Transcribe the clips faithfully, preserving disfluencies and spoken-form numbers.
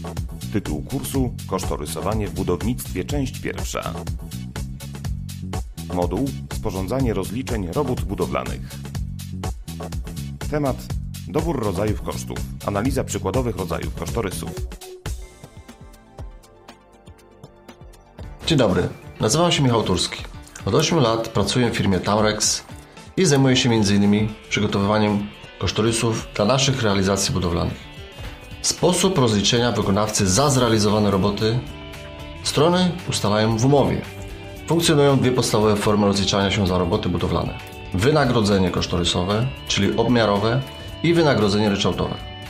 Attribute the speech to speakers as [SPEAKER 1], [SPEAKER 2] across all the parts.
[SPEAKER 1] Tytuł kursu: Kosztorysowanie w budownictwie, część pierwsza. Moduł: Sporządzanie rozliczeń robót budowlanych. Temat: dobór rodzajów kosztów. Analiza przykładowych rodzajów kosztorysów.
[SPEAKER 2] Dzień dobry, nazywam się Michał Turski. Od ośmiu lat pracuję w firmie Taurex i zajmuję się między innymi przygotowywaniem kosztorysów dla naszych realizacji budowlanych. Sposób rozliczenia wykonawcy za zrealizowane roboty strony ustalają w umowie. Funkcjonują dwie podstawowe formy rozliczania się za roboty budowlane. Wynagrodzenie kosztorysowe, czyli obmiarowe, i wynagrodzenie ryczałtowe.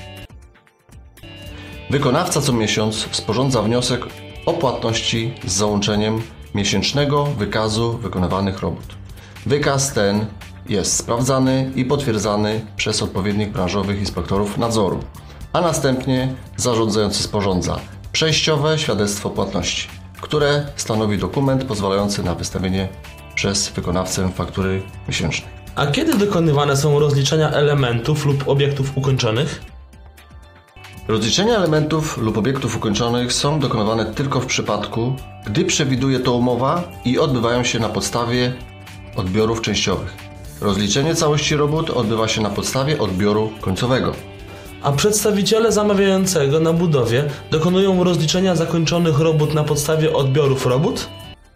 [SPEAKER 2] Wykonawca co miesiąc sporządza wniosek o płatności z załączeniem miesięcznego wykazu wykonywanych robót. Wykaz ten jest sprawdzany i potwierdzany przez odpowiednich branżowych inspektorów nadzoru, a następnie zarządzający sporządza przejściowe świadectwo płatności, które stanowi dokument pozwalający na wystawienie przez wykonawcę faktury miesięcznej.
[SPEAKER 3] A kiedy dokonywane są rozliczenia elementów lub obiektów ukończonych?
[SPEAKER 2] Rozliczenia elementów lub obiektów ukończonych są dokonywane tylko w przypadku, gdy przewiduje to umowa i odbywają się na podstawie odbiorów częściowych. Rozliczenie całości robót odbywa się na podstawie odbioru końcowego.
[SPEAKER 3] A przedstawiciele zamawiającego na budowie dokonują rozliczenia zakończonych robót na podstawie odbiorów robót?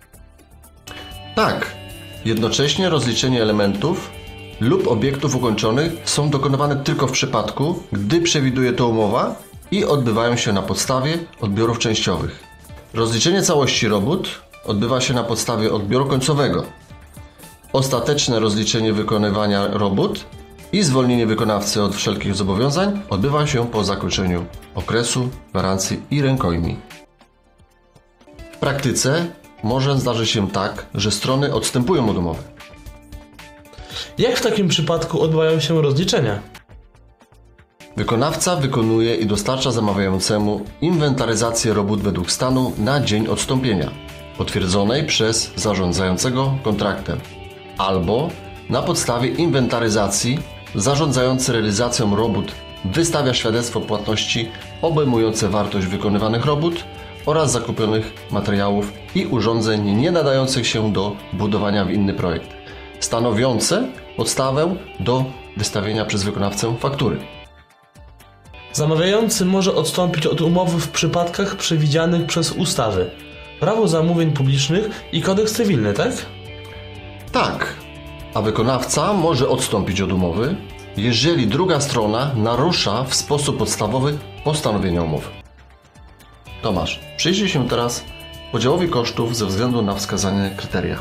[SPEAKER 2] Tak. Jednocześnie rozliczenie elementów lub obiektów ukończonych są dokonywane tylko w przypadku, gdy przewiduje to umowa i odbywają się na podstawie odbiorów częściowych. Rozliczenie całości robót odbywa się na podstawie odbioru końcowego. Ostateczne rozliczenie wykonywania robót i zwolnienie wykonawcy od wszelkich zobowiązań odbywa się po zakończeniu okresu gwarancji i rękojmi. W praktyce może zdarzyć się tak, że strony odstępują od umowy.
[SPEAKER 3] Jak w takim przypadku odbywają się rozliczenia?
[SPEAKER 2] Wykonawca wykonuje i dostarcza zamawiającemu inwentaryzację robót według stanu na dzień odstąpienia, potwierdzonej przez zarządzającego kontraktem, albo na podstawie inwentaryzacji zarządzający realizacją robót wystawia świadectwo płatności obejmujące wartość wykonywanych robót oraz zakupionych materiałów i urządzeń nie nadających się do budowania w inny projekt, stanowiące podstawę do wystawienia przez wykonawcę faktury.
[SPEAKER 3] Zamawiający może odstąpić od umowy w przypadkach przewidzianych przez ustawy, Prawo zamówień publicznych i Kodeks cywilny, tak?
[SPEAKER 2] Tak, a wykonawca może odstąpić od umowy, jeżeli druga strona narusza w sposób podstawowy postanowienia umowy. Tomasz, przyjrzyj się teraz podziałowi kosztów ze względu na wskazane kryteria.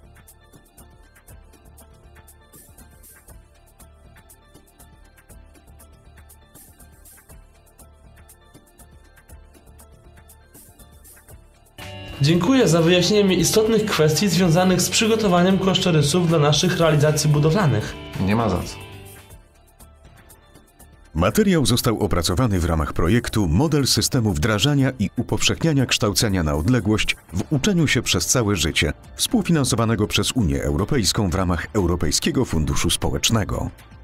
[SPEAKER 3] Dziękuję za wyjaśnienie istotnych kwestii związanych z przygotowaniem kosztorysów dla naszych realizacji budowlanych.
[SPEAKER 2] Nie ma za co.
[SPEAKER 4] Materiał został opracowany w ramach projektu Model systemu wdrażania i upowszechniania kształcenia na odległość w uczeniu się przez całe życie, współfinansowanego przez Unię Europejską w ramach Europejskiego Funduszu Społecznego.